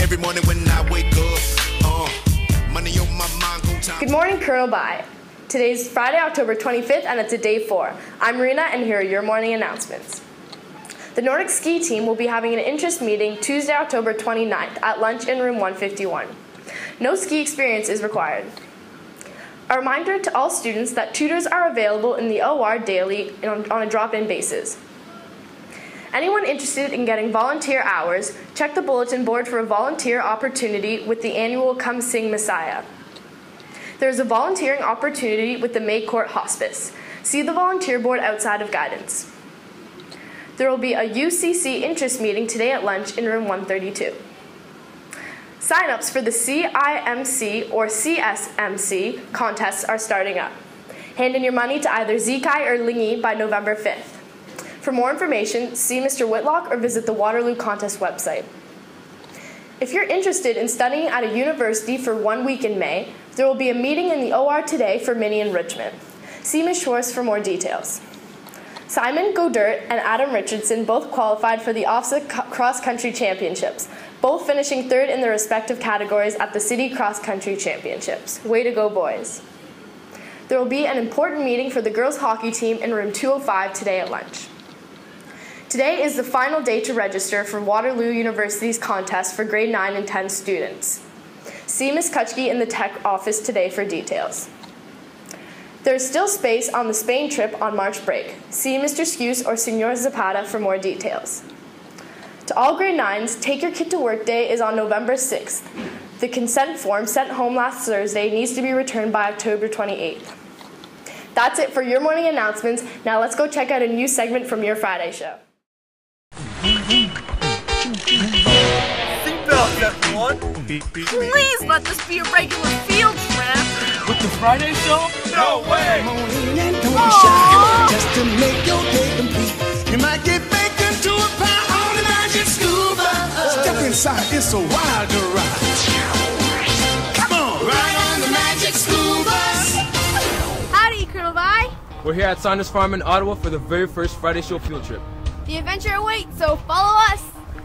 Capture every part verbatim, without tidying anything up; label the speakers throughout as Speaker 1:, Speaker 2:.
Speaker 1: Every morning when I wake up, uh, money on my mind, go time.
Speaker 2: Good morning, Colonel Bai. Today's Friday, October twenty-fifth, and it's a day four. I'm Marina, and here are your morning announcements. The Nordic ski team will be having an interest meeting Tuesday, October twenty-ninth at lunch in room one fifty-one. No ski experience is required. A reminder to all students that tutors are available in the O R daily on a drop-in basis. Anyone interested in getting volunteer hours, check the bulletin board for a volunteer opportunity with the annual Come Sing Messiah. There is a volunteering opportunity with the May Court Hospice. See the volunteer board outside of guidance. There will be a U C C interest meeting today at lunch in room one thirty-two. Sign-ups for the C I M C or C S M C contests are starting up. Hand in your money to either Zikai or Lingy by November fifth. For more information, see Mister Whitlock or visit the Waterloo Contest website. If you're interested in studying at a university for one week in May, there will be a meeting in the O R today for mini enrichment. See Miz Schwartz for more details. Simon Godert and Adam Richardson both qualified for the OFSA Cross Country Championships, both finishing third in their respective categories at the City Cross Country Championships. Way to go, boys. There will be an important meeting for the girls hockey team in room two oh five today at lunch. Today is the final day to register for Waterloo University's contest for grade nine and ten students. See Miz Kutchke in the tech office today for details. There is still space on the Spain trip on March break. See Mister Skuse or Senor Zapata for more details. To all grade nines, Take Your Kid to Work Day is on November sixth. The consent form sent home last Thursday needs to be returned by October twenty-eighth. That's it for your morning announcements. Now let's go check out a new segment from Your Friday Show.
Speaker 3: Seatbelts, everyone!
Speaker 4: Please let this be a regular field trip!
Speaker 3: With the Friday Show? No way!
Speaker 5: Just to make your day complete. You might get baked into a pie on the magic scuba. Step inside, it's a wild ride. Come on, ride on the magic scuba.
Speaker 4: Howdy, Colonel Vi.
Speaker 6: We're here at Saunders Farm in Ottawa for the very first Friday Show field trip.
Speaker 4: The adventure awaits, so follow us.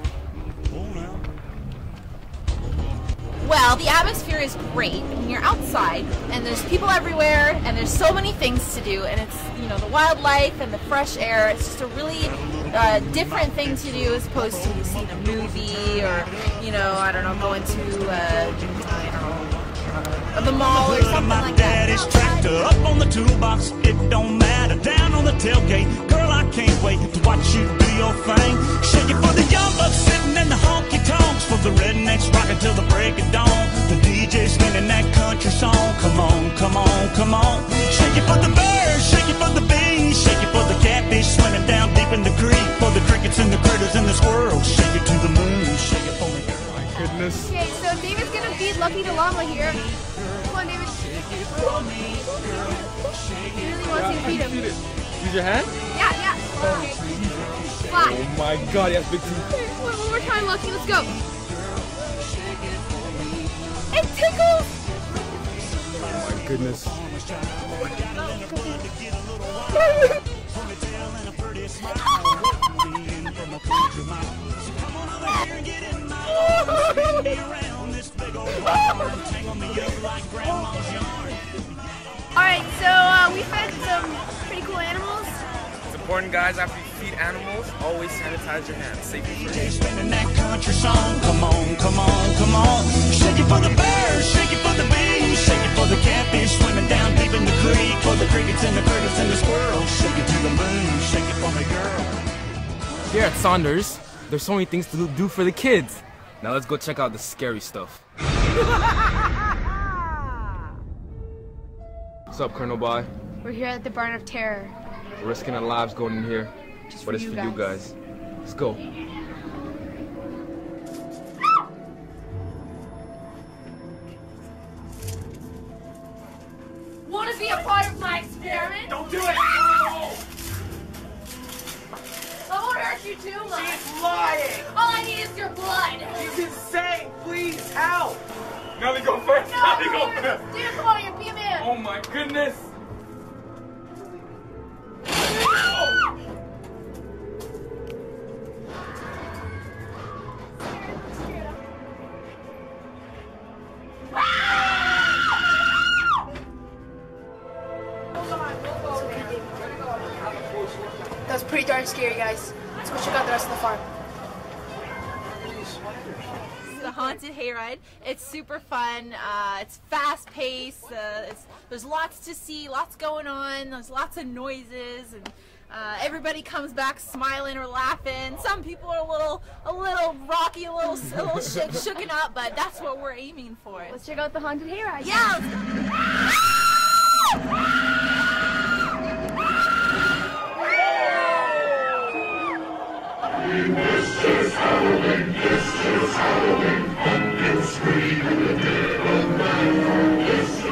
Speaker 4: Well, the atmosphere is great. I mean, you're outside, and there's people everywhere, and there's so many things to do, and it's, you know, the wildlife and the fresh air. It's just a really uh, different thing to do as opposed to seeing a movie or, you know, I don't know, going to, uh, I don't know, the mall or something like that.
Speaker 7: Daddy's tractor up on the toolbox, it don't matter. Down on the tailgate, girl, I can't wait to watch you do your thing. Shake it for the young bucks sitting in the honky tonks, for the rednecks rocking till the break of dawn. The D J spinning that country song. Come on, come on, come on. Shake it for the birds, shake it for the bees, shake it for the catfish swimming down deep in the creek, for the crickets and the critters and the squirrels. Shake it to the moon, shake it for me, girl.
Speaker 6: My goodness.
Speaker 4: Okay, so David's gonna feed Lucky the llama here. Come on, David. He really wants you to feed him.
Speaker 6: Use your hand?
Speaker 4: Yeah, yeah. Fly.
Speaker 6: Oh my god, he has big teeth.
Speaker 4: Okay, one more time, Lucky. Let's go. It tickles.
Speaker 6: Oh my goodness.
Speaker 4: Alright, so uh, we fed some pretty cool animals.
Speaker 6: It's important, guys, after you feed animals, always sanitize your hands. Safety first.
Speaker 7: Spinning that country song. Come on, come on, come on. Shake it for the birds, shake it for the bees, shake it for the catfish swimming down deep in the creek, for the crickets and the critters and the squirrels. Shake it to the moon, shake it for me, girl.
Speaker 6: Here at Saunders, there's so many things to do for the kids. Now let's go check out the scary stuff. What's up, Colonel Bai?
Speaker 4: We're here at the Barn of Terror.
Speaker 6: We're risking our lives going in here,
Speaker 4: Just
Speaker 6: but
Speaker 4: for
Speaker 6: it's
Speaker 4: you
Speaker 6: for
Speaker 4: guys.
Speaker 6: you guys. Let's go.
Speaker 4: Want to be a part of my experiment?
Speaker 3: Don't do it! No!
Speaker 4: I won't hurt you too much.
Speaker 3: She's lying!
Speaker 4: All I need is your blood.
Speaker 3: She's insane! Please, help! Nelly, go first!
Speaker 4: No,
Speaker 3: Nelly, go
Speaker 4: David,
Speaker 3: first!
Speaker 4: David, come on here, be a man.
Speaker 3: Oh my goodness!
Speaker 8: aren't scary, guys. Let's go check out the rest of the farm.
Speaker 4: The haunted hayride. It's super fun. Uh, it's fast paced. Uh, it's, there's lots to see, lots going on. There's lots of noises, and uh, everybody comes back smiling or laughing. Some people are a little, a little rocky, a little, a little shook, shooken up, but that's what we're aiming for.
Speaker 8: Let's check out the haunted hayride.
Speaker 4: Yeah.
Speaker 5: This is Halloween, this is Halloween, pumpkin scream in the dead of night. This is...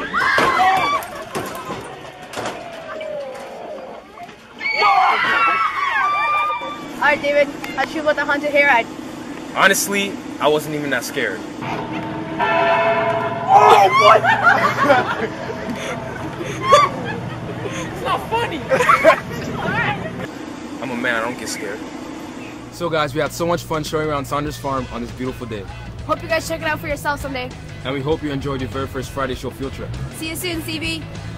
Speaker 8: Alright, David, how'd you feel about the haunted hayride?
Speaker 6: Honestly, I wasn't even that scared.
Speaker 3: Oh, what?
Speaker 6: It's not funny. I'm a man, I don't get scared. So guys, we had so much fun showing around Saunders Farm on this beautiful day.
Speaker 8: Hope you guys check it out for yourself someday.
Speaker 6: And we hope you enjoyed your very first Friday Show field trip.
Speaker 8: See you soon, C B.